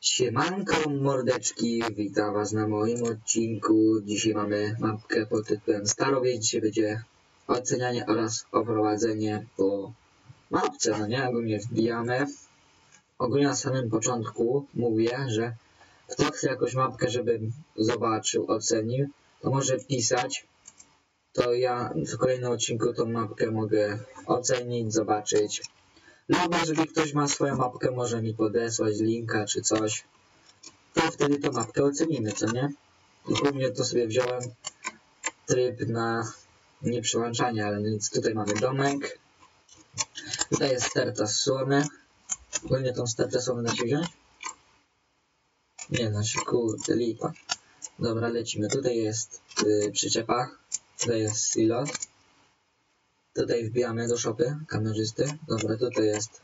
Siemanko mordeczki, witam was na moim odcinku. Dzisiaj mamy mapkę pod tytułem Starowieś. Dzisiaj będzie ocenianie oraz oprowadzenie po mapce, no nie? Ogólnie wbijamy. Ogólnie na samym początku mówię, że kto chce jakąś mapkę, żebym zobaczył, ocenił, to może pisać. To ja w kolejnym odcinku tą mapkę mogę ocenić, zobaczyć. Lub jeżeli ktoś ma swoją mapkę, może mi podesłać linka czy coś, to wtedy tą mapkę ocenimy, co nie? U mnie to sobie wziąłem tryb na nieprzełączanie, ale nic. Tutaj mamy domek. Tutaj jest sterta z słomy. Ogólnie tą stertę słomy da się wziąć? Nie, znaczy kurde, lipa. Dobra, lecimy. Tutaj jest przyczepa. Tutaj jest silos. Tutaj wbijamy do szopy kamerzysty. Dobra, tutaj jest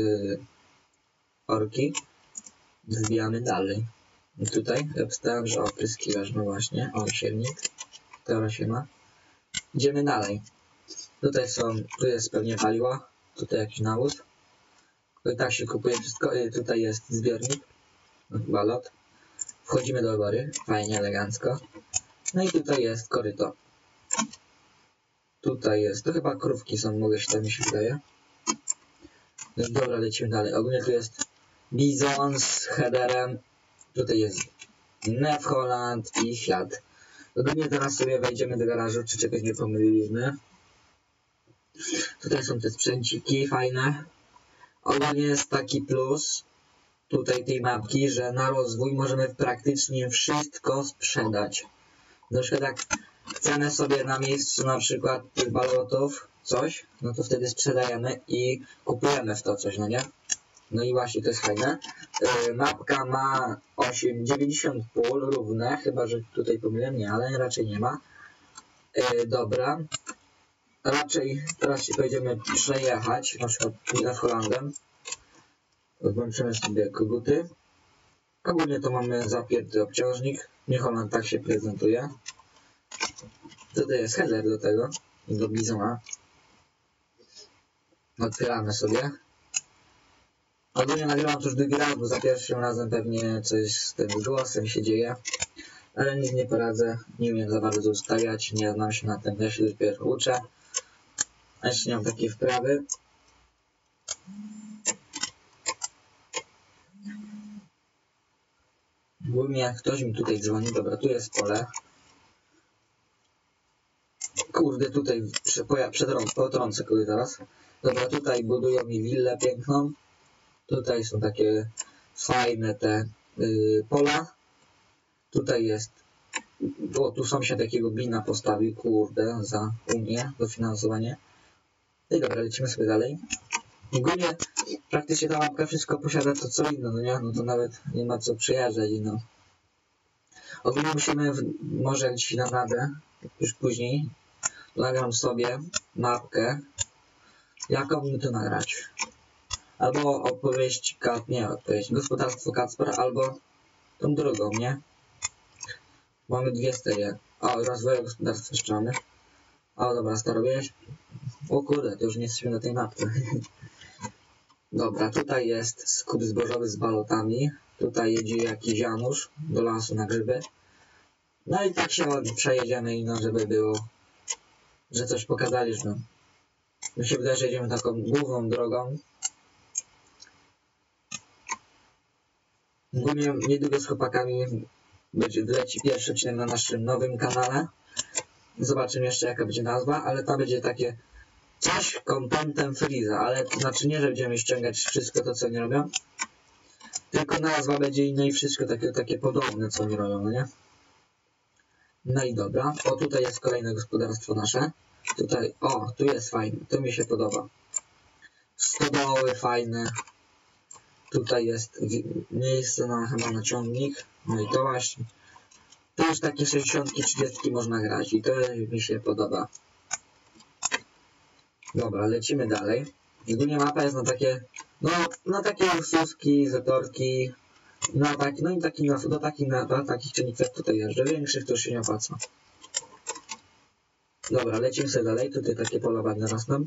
orki. Wbijamy dalej. I tutaj ja wstałem, że opryskiwasz, no właśnie, o, siewnik. Teraz się ma. Idziemy dalej. Tutaj tu jest pewnie paliwo. Tutaj jakiś nawóz. I tak się kupuje wszystko. Tutaj jest zbiornik. No, chyba lot. Wchodzimy do góry. Fajnie, elegancko. No i tutaj jest koryto. Tutaj jest, to chyba krówki są, mogę się tam, mi się wydaje. Dobra, lecimy dalej. Ogólnie tu jest bizon z headerem. Tutaj jest New Holland i Fiat. Ogólnie teraz sobie wejdziemy do garażu, czy czegoś nie pomyliliśmy. Tutaj są te sprzęciki fajne. Ogólnie jest taki plus tutaj tej mapki, że na rozwój możemy praktycznie wszystko sprzedać. Na przykład jak chcemy sobie na miejscu na przykład tych balotów coś, no to wtedy sprzedajemy i kupujemy w to coś, no nie? No i właśnie to jest fajne. Mapka ma 90 pól równe, chyba że tutaj pomyliłem, nie, ale raczej nie ma. Dobra. Raczej teraz się pojedziemy przejechać, na przykład New Hollandem. Włączymy sobie koguty. Ogólnie to mamy zapięty obciążnik. New Holland tak się prezentuje. Tutaj jest header do tego, do bizona. Otwieramy sobie. Ogólnie nagrywam to już drugi raz, bo za pierwszym razem pewnie coś z tym głosem się dzieje. Ale nic nie poradzę, nie umiem za bardzo ustawiać, nie znam się na tym, ja się dopiero uczę. A jeszcze nie mam takiej wprawy. Ogólnie ktoś mi tutaj dzwoni, dobra, tu jest pole. Kurde, tutaj potrącę kogoś zaraz. Dobra, tutaj budują mi willę piękną. Tutaj są takie fajne te pola. Tutaj jest, bo tu sąsiad takiego bina postawił, kurde, za Unię, dofinansowanie. No i dobra, lecimy sobie dalej. Ogólnie praktycznie ta mapka wszystko posiada to co inne, no nie? No to nawet nie ma co przejeżdżać, no. Ogólnie musimy, może jak dzisiaj dam radę, już później, nagram sobie mapkę, jaką mi tu nagrać. Albo opowieść, gospodarstwo Kacper, albo tą drugą, nie? Mamy dwie serie. O, rozwoju gospodarstwa jeszcze mamy. O, dobra, Starowieś. O kurde, to już nie jesteśmy na tej mapce. Dobra, tutaj jest skup zbożowy z balotami. Tutaj jedzie jakiś Janusz do lasu na grzyby. No i tak się przejedziemy i no, żeby było, że coś pokazaliśmy. Mi się wydaje, że jedziemy taką główną drogą. Ogólnie niedługo z chłopakami wleci pierwszy odcinek na naszym nowym kanale. Zobaczymy jeszcze jaka będzie nazwa, ale to będzie takie coś contentem Freeza, ale to znaczy nie, że będziemy ściągać wszystko to co oni robią, tylko nazwa będzie inna i wszystko takie podobne co oni robią, no nie? No i dobra, o tutaj jest kolejne gospodarstwo nasze. Tutaj, o, tu jest fajne, to mi się podoba. Stodoły fajne. Tutaj jest miejsce chyba na ciągnik. No i to właśnie. To już takie 60-30 można grać i to mi się podoba. Dobra, lecimy dalej. Ogólnie mapa jest na takie, no na takie ursuski, zatorki, na taki, no i do takich czynników tutaj jeżdżę. Większych to już się nie opłaca. Dobra, lecimy sobie dalej. Tutaj takie pola ładne rosną.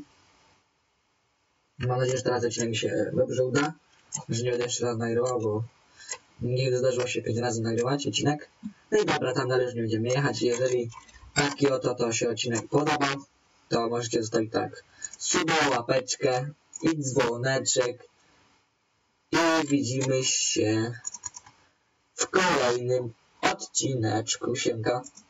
Mam nadzieję, że teraz odcinek mi się dobrze uda. Że nie będę jeszcze raz nagrywał, bo Nigdy zdarzyło się 5 razy nagrywać odcinek. No i dobra, tam dalej już nie będziemy jechać. Jeżeli taki oto to się odcinek podobał, to możecie zostawić tak suba, łapeczkę i dzwoneczek. I widzimy się w kolejnym odcineczku. Siemka.